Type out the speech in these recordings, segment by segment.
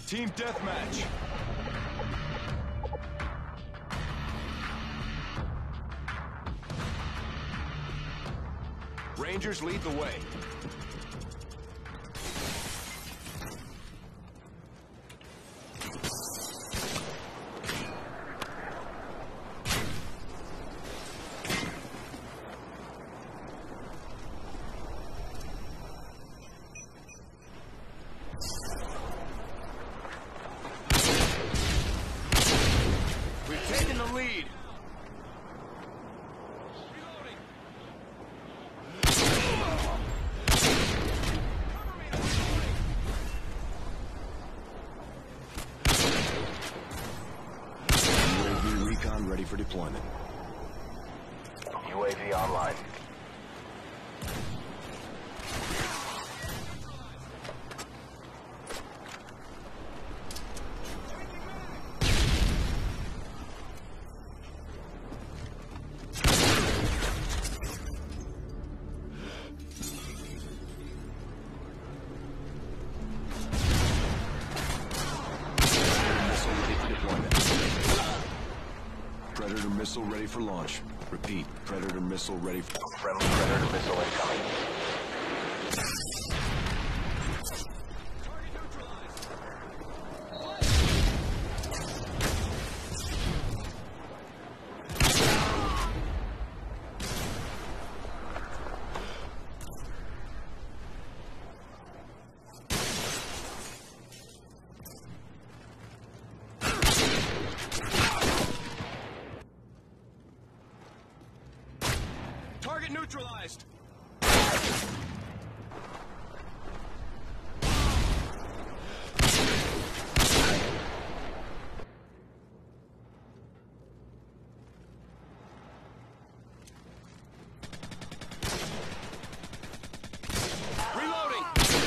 Team deathmatch. Rangers lead the way. We've taken the lead. UAV recon ready for deployment. UAV online. Predator missile ready for launch. Repeat, Predator missile ready for... Friendly Predator missile incoming. Target neutralized. Reloading.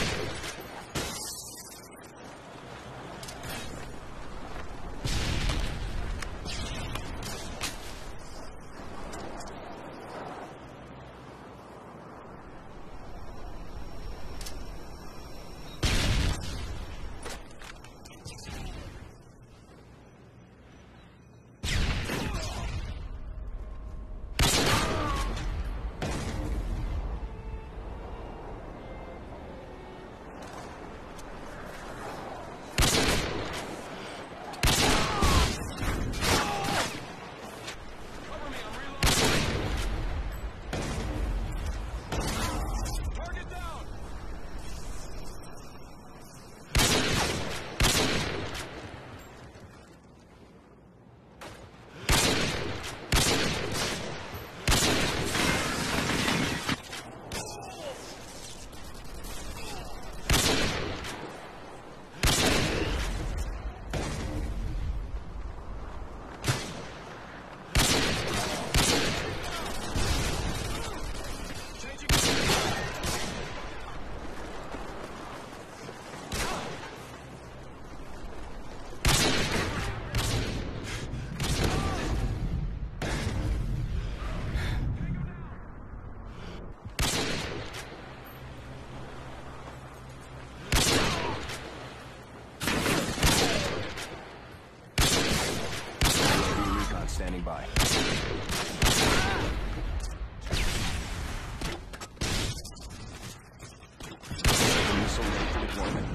Standing by. Missile ready for deployment.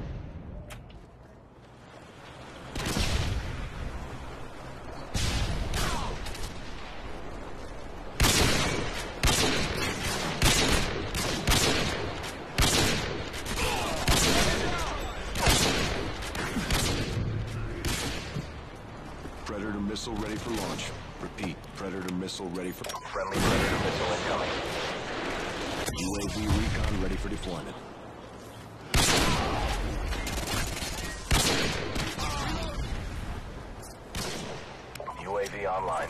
Predator missile ready for launch. Repeat, Predator missile ready for... Friendly Predator missile incoming. UAV recon ready for deployment. UAV online.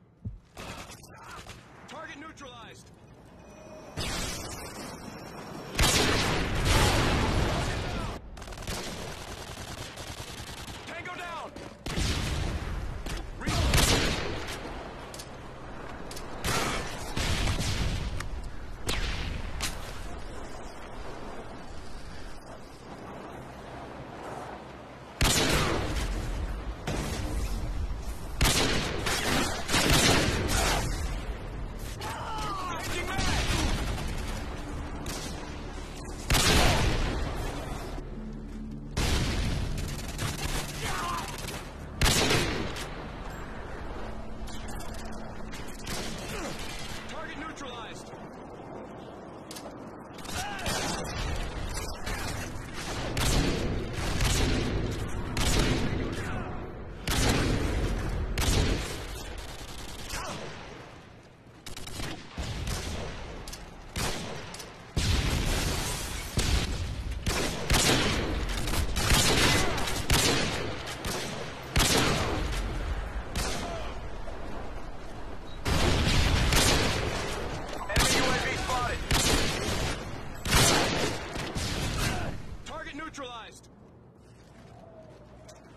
Target neutralized.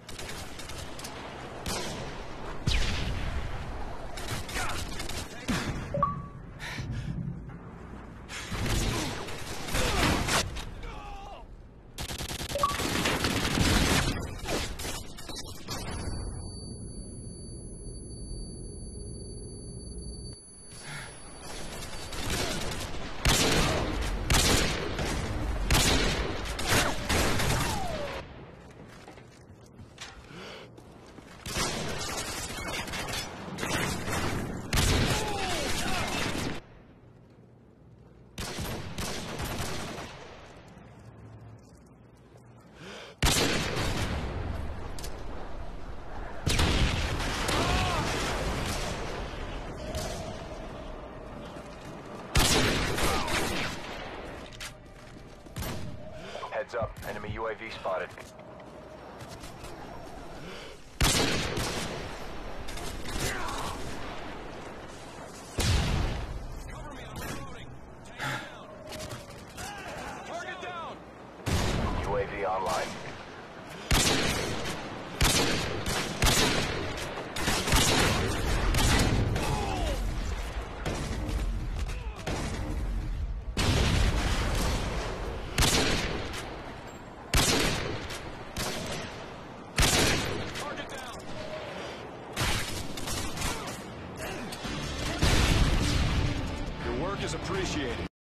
Heads up, enemy UAV spotted. Cover me, I'm reloading. Take him down. Target down. UAV online. Target down. Your work is appreciated.